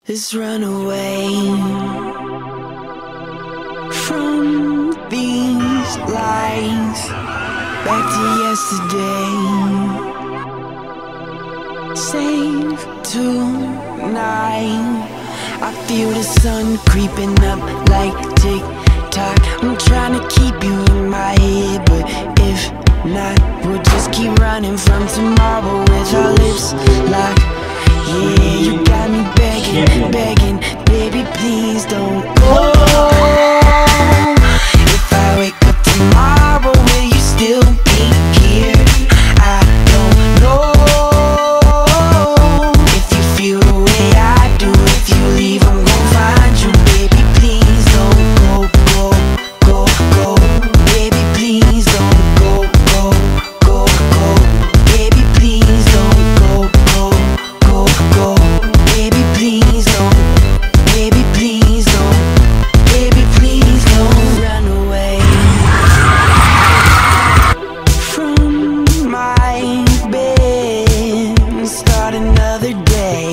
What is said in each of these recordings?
Let's run away from these lies, back to yesterday. Save tonight. I feel the sun creeping up like tick-tock. I'm trying to keep you in my head, but if not, we'll just keep running from tomorrow with our lips locked. Yeah, you got me begging, begging, baby, please don't go. If I wake up tomorrow, will you still be here? I don't know. If you feel the way I do, if you leave, I'm gonna find you. Baby, please don't go, go, go, go. Baby, please don't go, go, go, go. Baby, please don't go, go, go, go. Baby, please don't. Baby, please don't. Baby, please don't run away from my bed and start another day.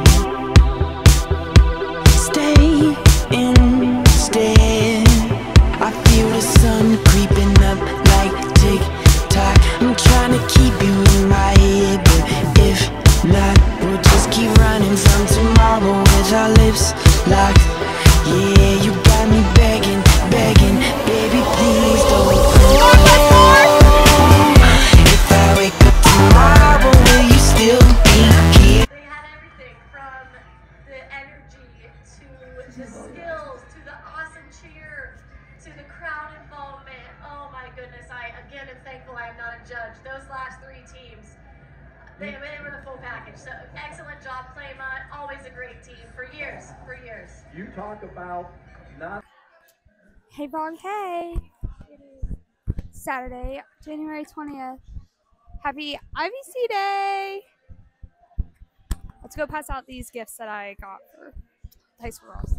Stay instead. I feel the sun creeping up like tick-tock. I'm trying to keep you in my head, but if not, we'll just keep running from tomorrow with our lips locked. Yeah, you got me begging, begging, baby, please don't go. If I wake up tomorrow, will you still be here? They had everything from the energy to the skills to the awesome cheer to the crowd involvement. Oh my goodness, I again am thankful I am not a judge. Those last three teams, they were the full package. So excellent job, Claymont. Always a great team for years, for years. You talk about not. Hey vlog, hey! It is Saturday, January 20th. Happy IVC Day! Let's go pass out these gifts that I got for high school girls.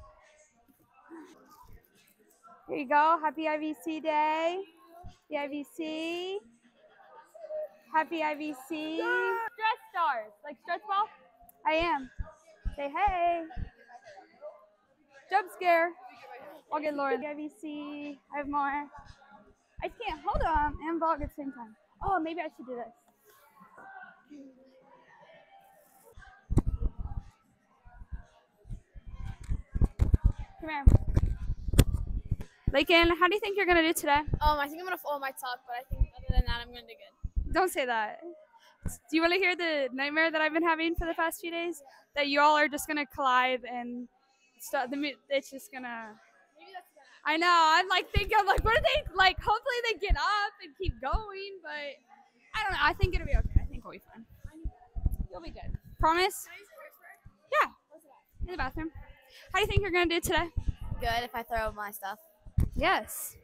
Here you go. Happy IVC Day. The IVC. Happy IVC. Stress stars. Like stress ball? I am. Say hey. Jump scare. I'll get Lauren. IVC. I have more. I can't hold on and vlog at the same time. Oh, maybe I should do this. Come here. Lakin, how do you think you're going to do today? I think I'm gonna follow my talk, but I think other than that, I'm gonna do good. Don't say that. Do you want to hear the nightmare that I've been having for the past few days? That you all are just going to collide and stuff. It's just going to... Maybe that's gonna happen. I know. I'm like, what are they, like, hopefully they get up and keep going, but I don't know. I think it'll be okay. I think we'll be fine. You'll be good. Promise? Can I use a curse word? Yeah. In the bathroom. How do you think you're going to do today? Good if I throw my stuff. Yes.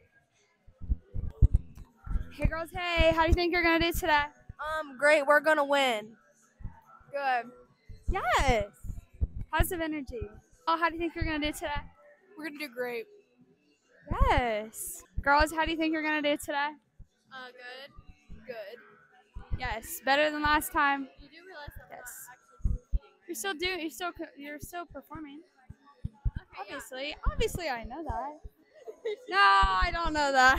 Hey, girls. Hey. How do you think you're going to do today? Great. We're gonna win. Good. Yes. Positive energy. Oh, how do you think you're going to do today? We're gonna do great. Yes. Girls, how do you think you're going to do today? Good. Good. Yes. Better than last time. You do realize that we're Yes. not actually competing. You're still performing. Okay, Obviously I know that. No, I don't know that.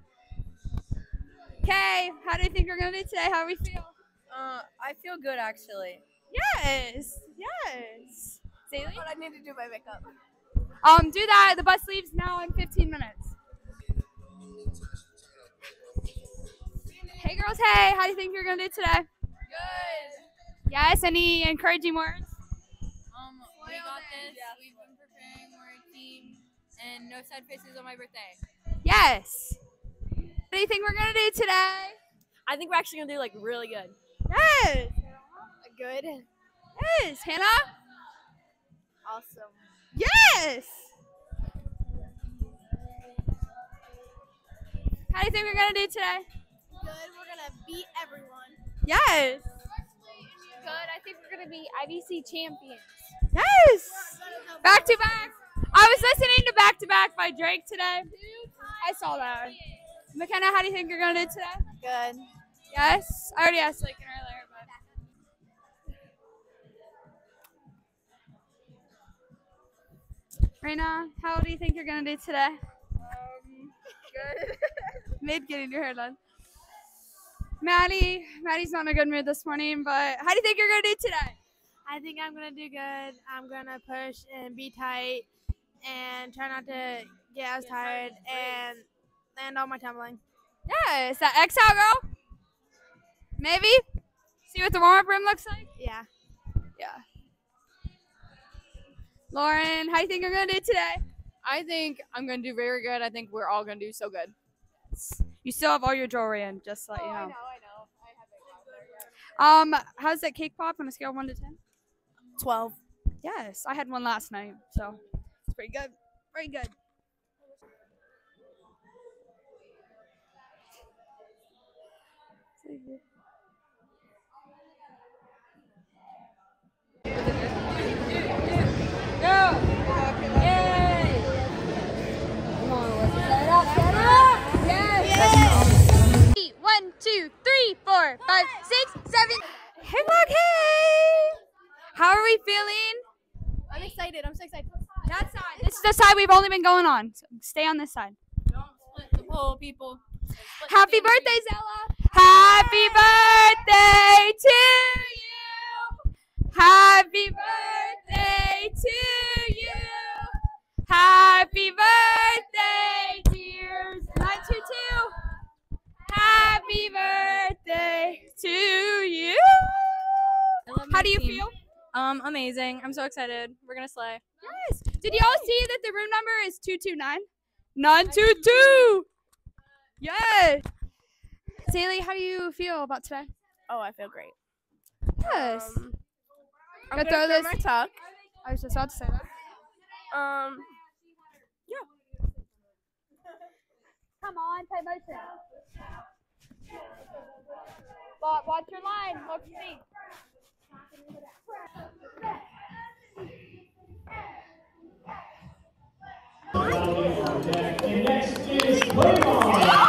Okay, how do you think we're gonna do today? How do we feel? I feel good actually. Yes, yes. Zaylee? But I need to do my makeup. Do that. The bus leaves now in 15 minutes. Hey girls, hey, how do you think you're gonna do today? Good. Yes, any encouraging words? We got this. Yeah. We've been preparing. We're a team, and no sad faces on my birthday. Yes. What do you think we're gonna do today? I think we're actually gonna do like really good. Yes. Good. Yes, Hannah? Awesome. Yes. How do you think we're gonna do today? Good. We're gonna beat everyone. Yes. Good. I think we're gonna be IVC champions. Yes. Back to back. I was listening to Back to Back by Drake today. I saw that. McKenna, how do you think you're gonna do today? Good. Yes. I already asked Lakin earlier, but Raina, how do you think you're gonna do today? Good. Mid getting your hair done. Maddie's not in a good mood this morning, but how do you think you're gonna do today? I think I'm gonna do good. I'm gonna push and be tight and try not to get as tired and land all my tumbling. Yeah, is that X out, girl? Maybe? See what the warm-up room looks like? Yeah. Yeah. Lauren, how do you think you're gonna do today? I think I'm going to do very good. I think we're all going to do so good. You still have all your jewelry in, just like, you know. I know. I have it. How's that cake pop on a scale of 1 to 10? 12. Yes, I had one last night, so it's pretty good. Very good. One, two, three, 4, 5, 6, 7. Hey, Vlog, hey! How are we feeling? I'm excited. I'm so excited. That side. This is the side we've only been going on. So stay on this side. Don't split the pole, people. Happy birthday, Zella! Happy birthday to you! Happy birthday to you! Happy birthday, dears! 922! Happy birthday to you! How do you feel? Amazing. I'm so excited. We're going to slay. Yes. Did y'all see that the room number is 229? 922! Yes. Saley, how do you feel about today? Oh, I feel great. Yes. I'm Gonna gonna throw throw this- my tuck. I was just about to say that. Yeah. Come on, play motion. Watch your line. Watch your feet. Next is Claymont.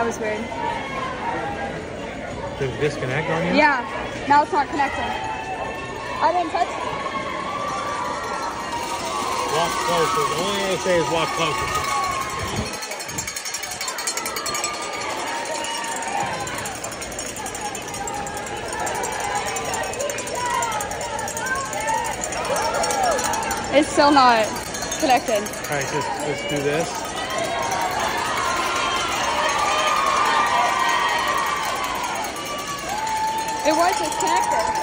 That was weird. Did it disconnect on you? Yeah. Now it's not connecting. I didn't touch it. Walk closer. The only thing I say is walk closer. It's still not connected. All right, just do this. It was disconnected.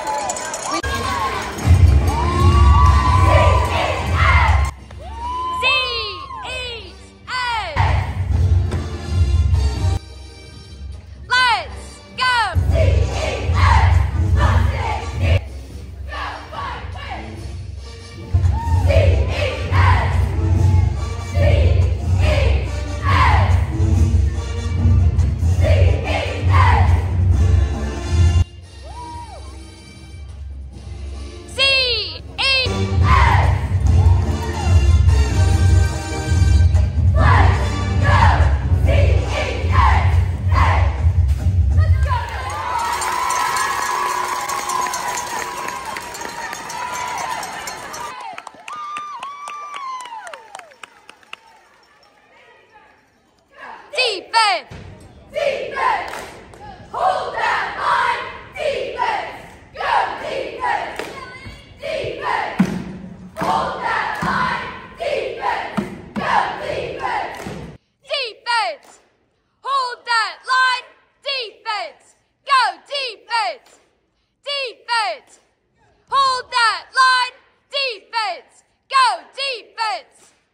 Defense! Defense! Hold that line! Defense! Go defense! Defense! Hold that line! Defense! Go defense! Defense! Hold that line! Defense! Go defense! Defense! Hold that line! Defense! Go defense!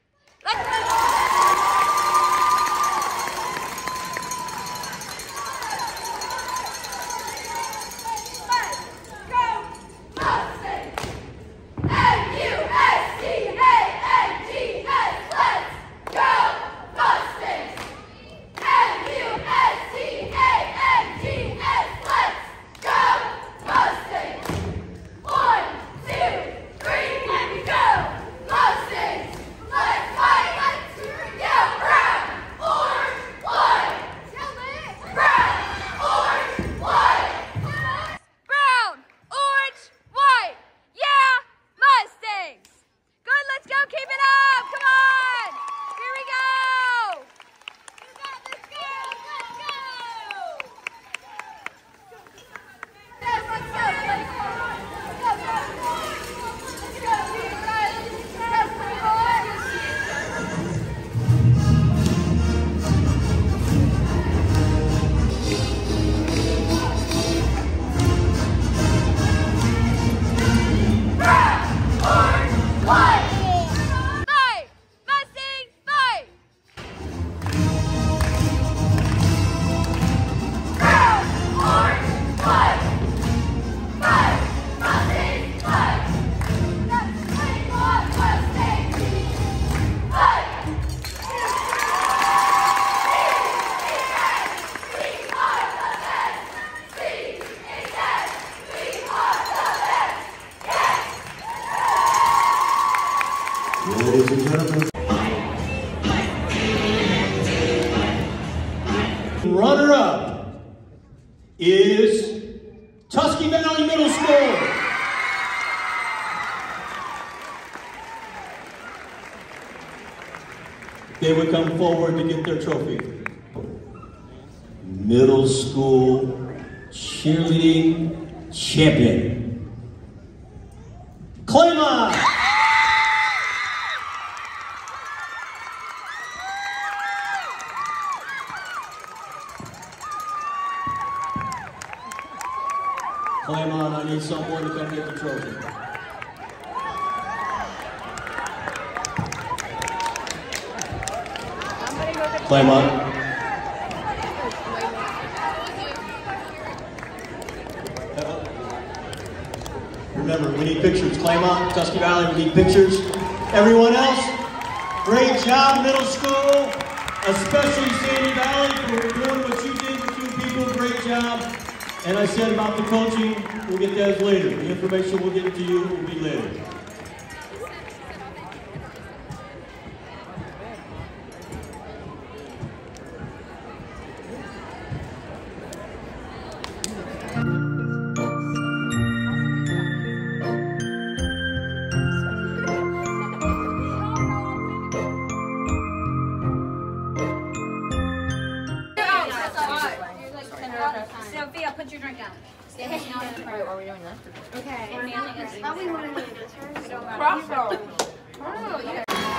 Ladies and gentlemen, runner-up is Tusky Valley Middle School. They would come forward to get their trophy. Middle school cheerleading champion, Claymont. Claymont, I need someone to come get the trophy. Claymont. Remember, we need pictures. Claymont, Tusky Valley, we need pictures. Everyone else, great job, middle school, especially Sandy Valley for doing what you did with you people. Great job. And I said about the coaching, we'll get that later. The information we'll get to you will be later. are we doing this? Okay. Are we going to do this first? Crossroads. Oh, yeah.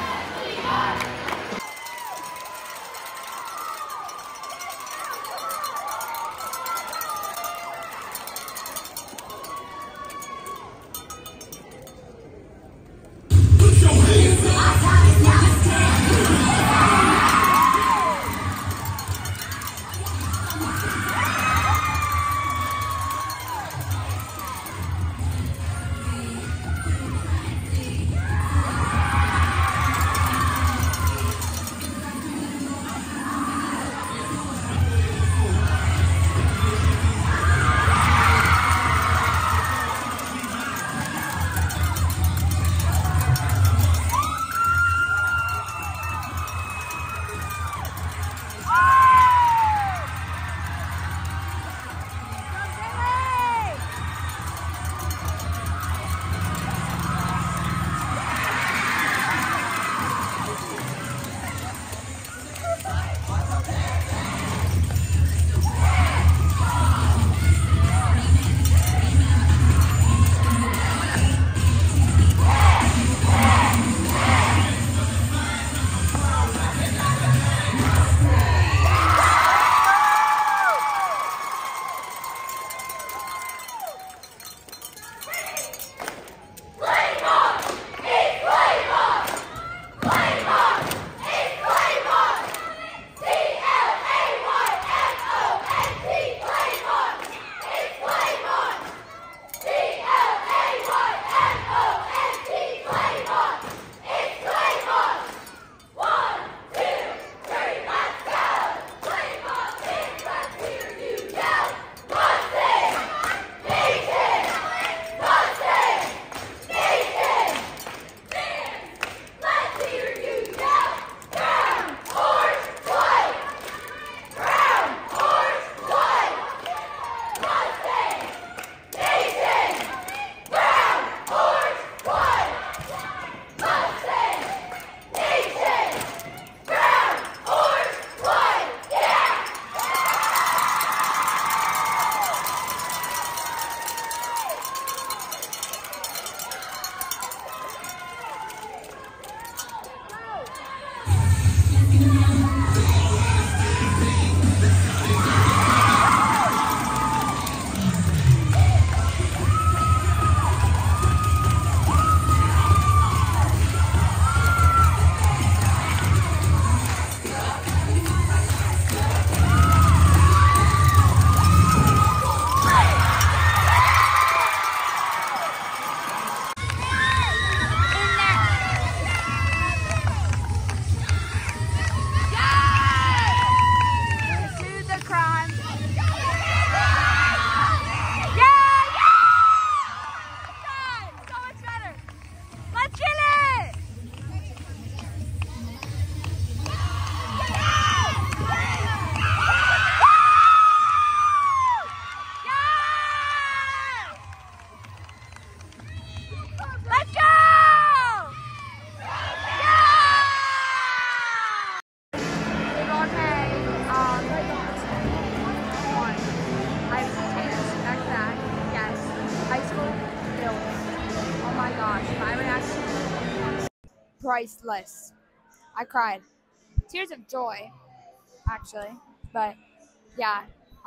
Priceless. I cried. Tears of joy, actually. But yeah,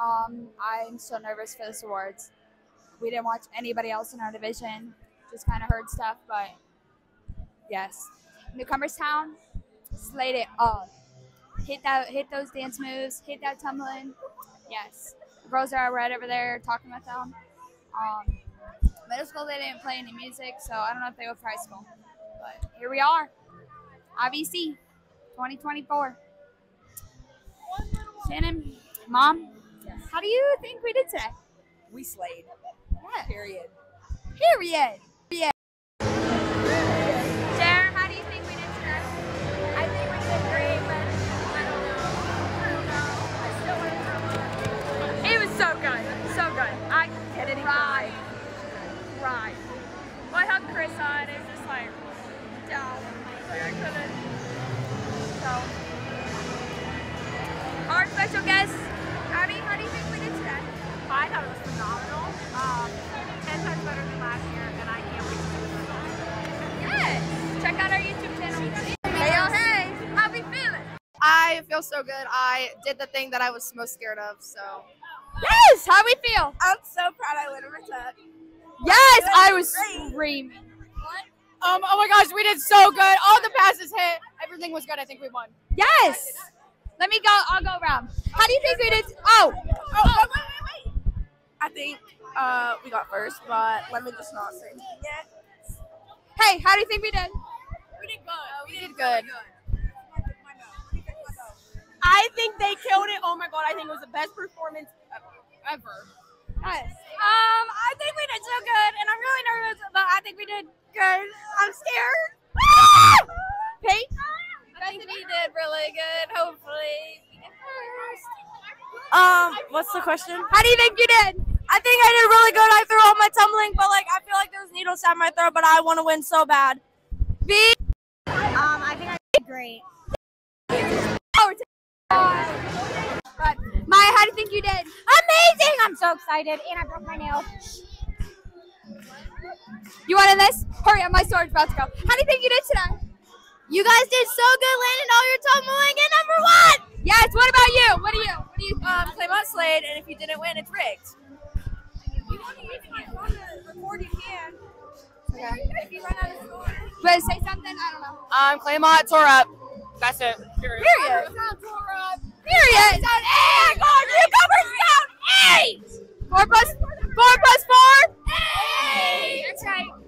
I'm so nervous for this awards. We didn't watch anybody else in our division. Just kind of heard stuff, but yes. Newcomerstown slayed it up. Hit those dance moves. Hit that tumbling. Yes. The girls are right over there talking with them. Middle school they didn't play any music, so I don't know if they go for high school. But here we are. IVC 2024. Shannon, Mom, how do you think we did today? We slayed. Yeah. Period. Period. Sharon, how do you think we did today? I think we did great, but I don't know. I still want to throw up. It was so good. So good. I Kennedy cried. Cried. Well, I hugged Chris on. It was just like, down. Like I couldn't. So. Our special guest, Abby, how do you think we did today? I thought it was phenomenal. feel so good. I did the thing that I was most scared of, so. Yes! How we feel? I'm so proud I went over tuck. Yes! I was screaming. Oh my gosh, we did so good. All the passes hit. Everything was good. I think we won. Yes! Let me go. I'll go around. How do you think we did? Oh! Wait. I think we got first, but let me just not say anything yet. Hey, how do you think we did? We did good. We did good. I think they killed it. Oh my god, I think it was the best performance ever. Yes. I think we did so good, and I'm really nervous, but I think we did good. I'm scared. Pete? I think we did really good. Hopefully, we get first. What's the question? How do you think you did? I think I did really good. I threw all my tumbling, but like I feel like there's needles down my throat, but I want to win so bad. B? I think I did great. Maya, how do you think you did? Amazing! I'm so excited, and I broke my nail. You want in this? Hurry up, my sword's about to go. How do you think you did today? You guys did so good, landing all your tumbling and number 1. Yes, what about you? What do you Claymont slayed, and if you didn't win, it's rigged. If you want to use it on the record, you can. Okay. If you run out of score. You want to say something? I don't know. Claymont tore up. That's it. Period. Period. Period. Hey, God, newcomers down 8. 4 plus 4? 8. That's right.